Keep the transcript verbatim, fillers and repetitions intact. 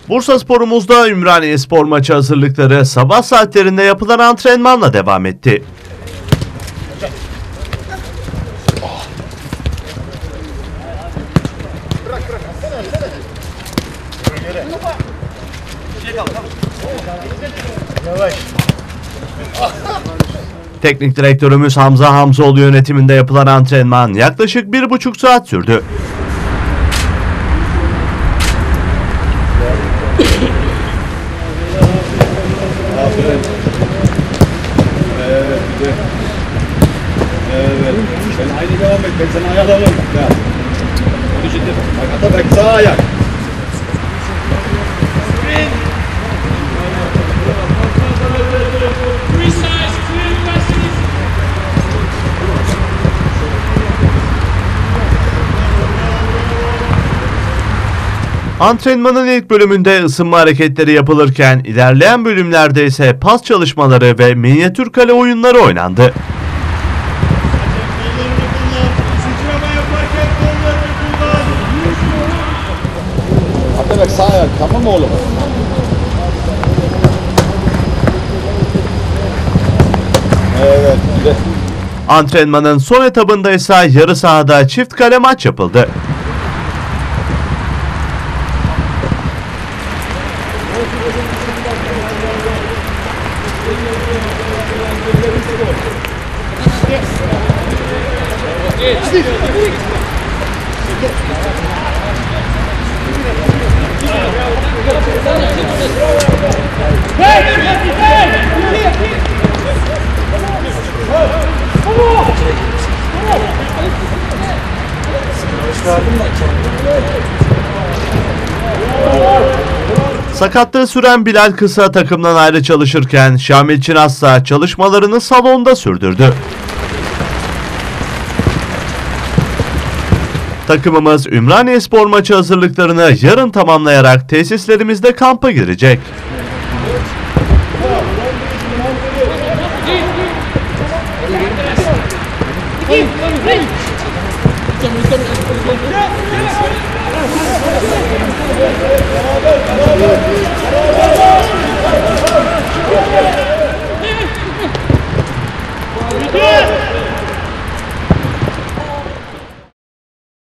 Bursaspor'umuzda Ümraniye Spor maçı hazırlıkları sabah saatlerinde yapılan antrenmanla devam etti. Teknik direktörümüz Hamza Hamzoğlu yönetiminde yapılan antrenman yaklaşık bir buçuk saat sürdü. Evet. Ben aynı devam et. Ben sana ayak alalım. Ya. Bunu şimdi bak ata bak sağ ayak. Antrenmanın ilk bölümünde ısınma hareketleri yapılırken ilerleyen bölümlerde ise pas çalışmaları ve minyatür kale oyunları oynandı. Ata bak sağ ayak. Tamam mı oğlum? Evet. Güzel. Antrenmanın son etabında ise yarı sahada çift kale maç yapıldı. Sakatlığı süren Bilal Kısa takımdan ayrı çalışırken Şamil Çınassa çalışmalarını salonda sürdürdü. Takımımız Ümraniye Spor maçı hazırlıklarını yarın tamamlayarak tesislerimizde kampa girecek. Hey!